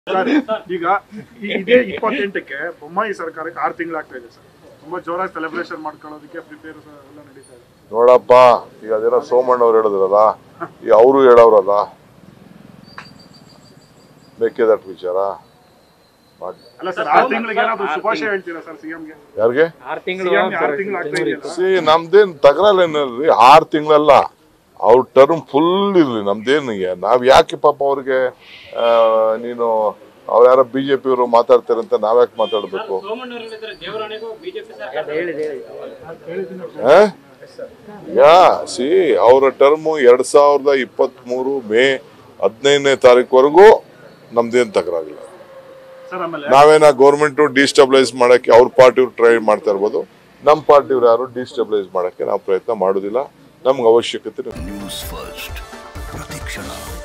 ಈಗ ಇದೇ 28ಕ್ಕೆ ಬೊಮ್ಮಾಯಿ ಸರ್ಕಾರಕ್ಕೆ 6 ತಿಂಗಳಾಗ್ತಾ ಇದೆ ಸರ್. ತುಂಬಾ ಜೋರಾಗಿ ಸೆಲೆಬ್ರೇಷನ್ ಮಾಡ್ಕೊಳ್ಳೋದಕ್ಕೆ ಪ್ರಿಪೇರ್ ಎಲ್ಲ ನಡೀತಾ ಇದೆ. ನೋಡಪ್ಪ, ಈಗ ಅದೇನೋ ಸೋಮಣ್ಣ ಅವ್ರು ಹೇಳಿದ್ರಲ್ಲ, ಈಗ ಅವರು ಹೇಳವ್ರಲ್ಲ, ಮೇಕೆದಾಟು ವಿಚಾರ ಅಲ್ಲ ಸರ್, 6 ತಿಂಗಳಿಗೆ ಏನಾದ್ರು ಶುಭಾಶಯ ಹೇಳ್ತೀರಾ ಸರ್ ಸಿಎಂಗೆ? ಯಾರಿಗೆ? 6 ತಿಂಗಳು ಆಗ್ತಾ ಇದೆ. ನಮ್ದೇನ್ ತಗರಲ್ಲೇನಲ್ರಿ, 6 ತಿಂಗಳಲ್ಲ, ಅವ್ರ ಟರ್ಮ್ ಫುಲ್ ಇರ್ಲಿ, ನಮ್ದೇನಿಗೆ ನಾವ್ ಯಾಕೆ ಪಾಪ ಅವ್ರಿಗೆ ನೀನು ಅವ್ರು ಯಾರ ಬಿಜೆಪಿ ಅವರು ಮಾತಾಡ್ತಾರಂತ ನಾವ್ಯಾಕೆ ಮಾತಾಡ್ಬೇಕು? ಅವರ ಟರ್ಮ್ 2023 ಮೇ 15ನೇ ತಾರೀಕುವರೆಗೂ ನಮ್ದೇನ್ ತಕರಾಗಿಲ್ಲ. ನಾವೇನ ಗೌರ್ಮೆಂಟ್ ಡಿಸ್ಟೆಬಿಲೈಸ್ ಮಾಡಕ್ಕೆ ಅವ್ರ ಪಾರ್ಟಿ ಟ್ರೈ ಮಾಡ್ತಾ ಇರ್ಬೋದು, ನಮ್ಮ ಪಾರ್ಟಿಯವ್ರು ಯಾರು ಡಿಸ್ಟೆಬಿಲೈಸ್ ಮಾಡಕ್ಕೆ ನಾವು ಪ್ರಯತ್ನ ಮಾಡೋದಿಲ್ಲ. ನಮ್ಗೆ ಅವಶ್ಯಕತೆ. ನ್ಯೂಸ್ ಫಸ್ಟ್ ಪ್ರತಿಕ್ಷಣ.